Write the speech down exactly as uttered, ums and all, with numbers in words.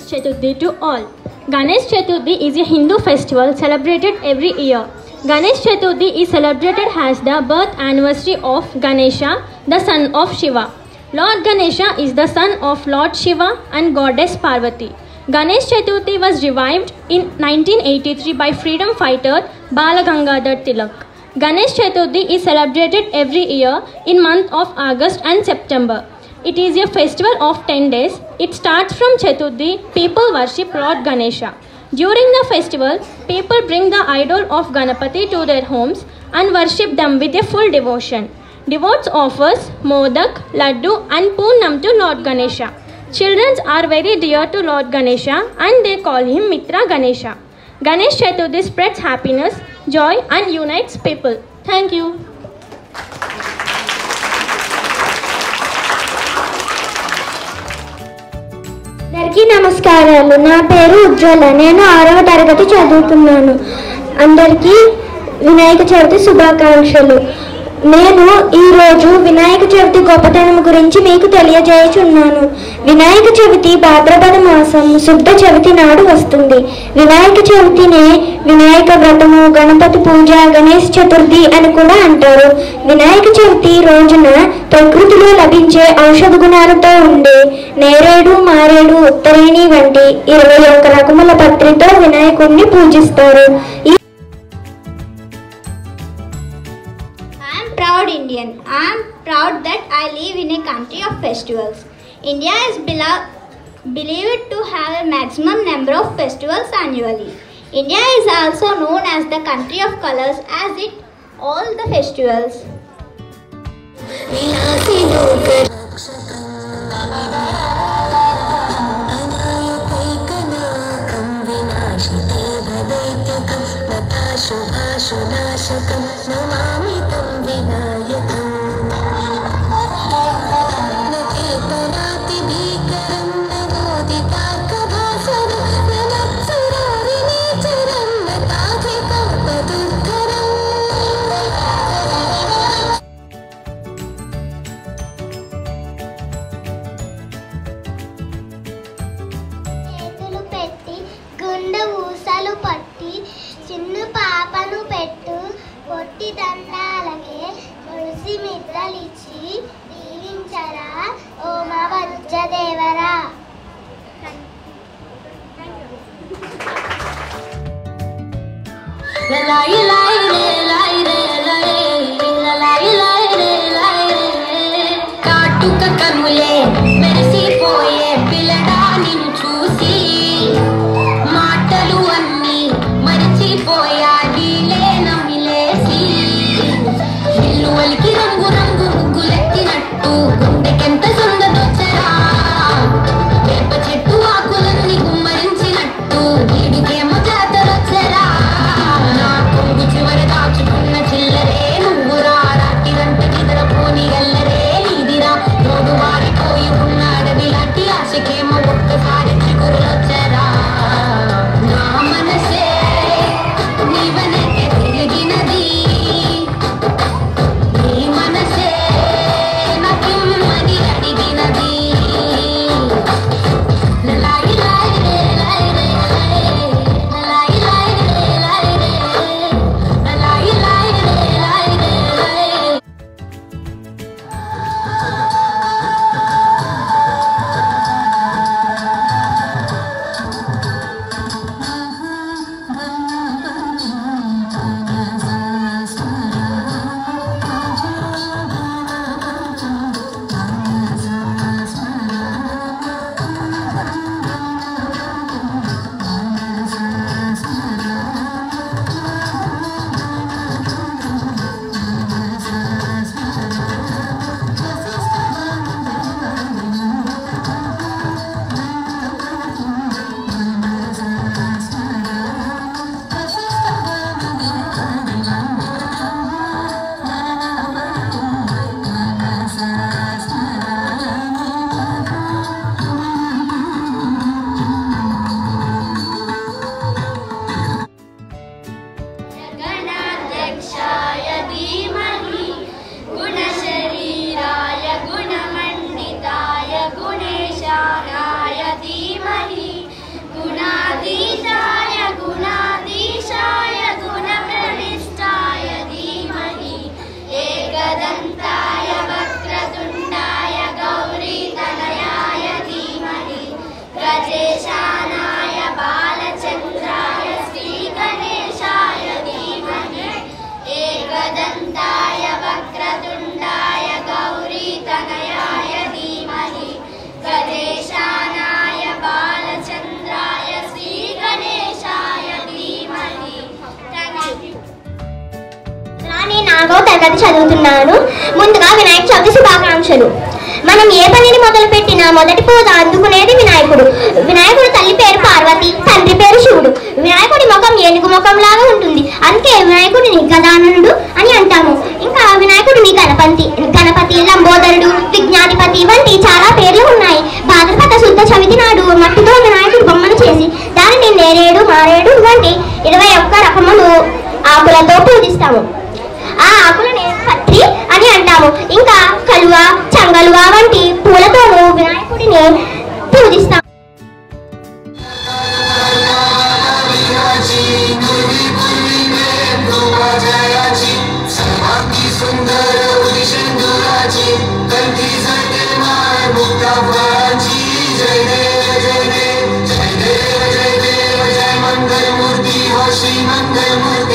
Chaturthi to all. Ganesh Chaturthi is a Hindu festival celebrated every year. Ganesh Chaturthi is celebrated as the birth anniversary of Ganesha, the son of Shiva. Lord Ganesha is the son of Lord Shiva and goddess Parvati. Ganesh Chaturthi was revived in nineteen eighty-three by freedom fighter Bala Gangadhar Tilak. Ganesh Chaturthi is celebrated every year in month of August and September. It is a festival of ten days. It starts from Chaturthi. People worship Lord Ganesha. During the festival, people bring the idol of Ganapati to their homes and worship them with a full devotion. Devotees offers modak, laddu and poonam to Lord Ganesha. Children are very dear to Lord Ganesha and they call him Mitra Ganesha. Ganesh Chaturthi spreads happiness, joy and unites people. Thank you. అందరికీ నమస్కారాలు. నా పేరు ఉజ్వల. నేను ఆరవ తరగతి చదువుతున్నాను. అందరికీ వినాయక చవితి శుభాకాంక్షలు. నేను ఈరోజు వినాయక చవితి గొప్పతనం గురించి మీకు తెలియజేయుచున్నాను. వినాయక చవితి భాద్రపద మాసం శుద్ధ చవితి నాడు వస్తుంది. వినాయక చవితినే వినాయక వ్రతము, గణపతి పూజ, గణేష్ చతుర్థి అని కూడా అంటారు. వినాయక చవితి రోజున ప్రకృతిలో లభించే ఔషధ గుణాలతో ఉండే నేరేడు, మారేడు, ఉత్తరేణి వంటి ఇరవై ఒక్క రకముల పత్రితో వినాయకుడిని పూజిస్తారు. Proud Indian. I am proud that I live in a country of festivals. India is belo- believed to have a maximum number of festivals annually. India is also known as the country of colors as it all the festivals. చిన్న పాపను పెట్టు పొట్టి దండాలకే తులసి మిత్రలిచ్చి దీవించరా ఓ మా వజ్రదేవరా. కాటుక కనులే మెరిసిపోయే పిల్లడా నిన్ను చూసి మాటలు అన్నీ మరిచిపోయా నీలే నమ్మిలేసి విల్లువలికి రంగు రంగు ముగ్గులెత్తినట్టు గుండెకెంత సొందదొచ్చరా వేప చెట్టు ఆకులన్నీ కుమ్మరించినట్టు వీడికేమో జాతరొచ్చరా నా కొంగు నాలుగవ తరగతి చదువుతున్నాను. ముందుగా వినాయక చవితి శుభాకాంక్షలు. మనం ఏ పనిని మొదలు పెట్టినా మొదటి పూజ అందుకునేది వినాయకుడు. వినాయకుడు తల్లి పేరు పార్వతి, తండ్రి పేరు శివుడు. వినాయకుడి ముఖం ఏనుగు ముఖం లాగా ఉంటుంది, అందుకే వినాయకుడిని గదాననుడు అని అంటాము. ఇంకా వినాయకుడిని గణపతి గణపతి లంబోదరుడు, విజ్ఞాధిపతి వంటి చాలా పేర్లు ఉన్నాయి. భాద్రపద శుద్ధ చవితి నాడు మట్టితో వినాయకుడు బొమ్మను చేసి దానిని నేరేడు మారేడు వంటి ఇరవై ఒక్క రకములు ఆకులతో పూజిస్తాము. ఆ ఆకులని పత్రి అని అంటాము. ఇంకా కలువ, చంగలువ వంటి పూలతోనూ వినాయకుడిని పూజిస్తాము. श्री मंगल मूर्ति